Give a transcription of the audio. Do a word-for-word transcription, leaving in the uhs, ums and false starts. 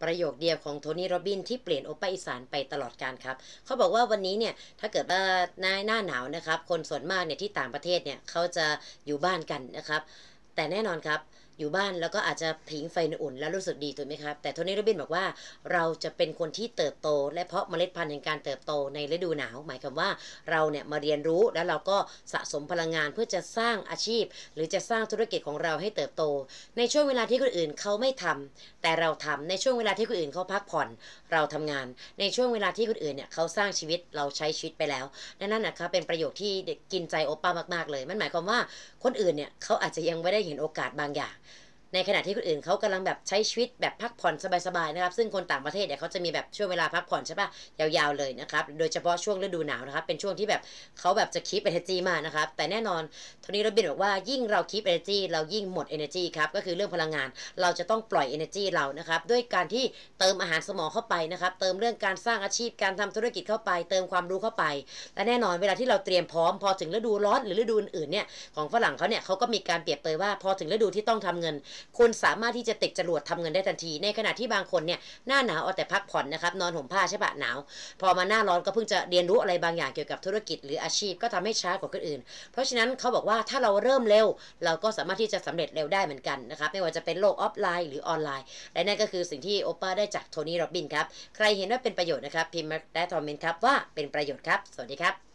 ประโยคเดียวของโทนี่โรบินที่เปลี่ยนโอป้าอีสานไปตลอดกาลครับเขาบอกว่าวันนี้เนี่ยถ้าเกิดว่าหน้าหน้าหนาวนะครับคนส่วนมากเนี่ยที่ต่างประเทศเนี่ยเขาจะอยู่บ้านกันนะครับแต่แน่นอนครับอยู่บ้านแล้วก็อาจจะผิงไฟอุ่นแล้วรู้สึกดีถูกไหมครับแต่โทนี่โรบินบอกว่าเราจะเป็นคนที่เติบโตและเพาะเมล็ดพันธุ์แห่งการเติบโตในฤดูหนาวหมายความว่าเราเนี่ยมาเรียนรู้แล้วเราก็สะสมพลังงานเพื่อจะสร้างอาชีพหรือจะสร้างธุรกิจของเราให้เติบโตในช่วงเวลาที่คนอื่นเขาไม่ทำแต่เราทำในช่วงเวลาที่คนอื่นเขาพักผ่อนเราทำงานในช่วงเวลาที่คนอื่นเนี่ยเขาสร้างชีวิตเราใช้ชีวิตไปแล้วนั่นนะครับเป็นประโยคที่กินใจโอป้ามากๆเลยมันหมายความว่าคนอื่นเนี่ยเขาอาจจะยังไม่ได้เห็นโอกาสบางอย่างในขณะที่คนอื่นเขากำลังแบบใช้ชีวิตแบบพักผ่อนสบายๆนะครับซึ่งคนต่างประเทศเนี่ยเขาจะมีแบบช่วงเวลาพักผ่อนใช่ปะยาวๆเลยนะครับโดยเฉพาะช่วงฤดูหนาวนะครับเป็นช่วงที่แบบเขาแบบจะคีปเอเนอร์จีมากนะครับแต่แน่นอนโทนี่โรบินบอกว่ายิ่งเราคีปเอเนอร์จีเรายิ่งหมดเอเนอร์จีครับก็คือเรื่องพลังงานเราจะต้องปล่อยเอเนอร์จีเรานะครับด้วยการที่เติมอาหารสมองเข้าไปนะครับเติมเรื่องการสร้างอาชีพการทำธุรกิจเข้าไปเติมความรู้เข้าไปและแน่นอนเวลาที่เราเตรียมพร้อมพอถึงฤดูร้อนหรือฤดูอื่นๆเนี่ยของฝรั่งเขาเนี่ยเขาก็มีการเปรียบเปรยว่าพอถึงฤดูที่ต้องทำเงินคุณสามารถที่จะติดจรวดทำเงินได้ทันทีในขณะที่บางคนเนี่ยหน้าหนาวเอาแต่พักผ่อนนะครับนอนห่มผ้าใช่ปะหนาวพอมาหน้าร้อนก็เพิ่งจะเรียนรู้อะไรบางอย่างเกี่ยวกับธุรกิจหรืออาชีพก็ทำให้ช้ากว่าคนอื่นเพราะฉะนั้นเขาบอกว่าถ้าเราเริ่มเร็วเราก็สามารถที่จะสำเร็จเร็วได้เหมือนกันนะครับไม่ว่าจะเป็นโลกออฟไลน์หรือออนไลน์และนั่นก็คือสิ่งที่โอป้าได้จากโทนี่โรบินครับใครเห็นว่าเป็นประโยชน์นะครับพิมพ์ได้คอมเมนต์ครับว่าเป็นประโยชน์ครับสวัสดีครับ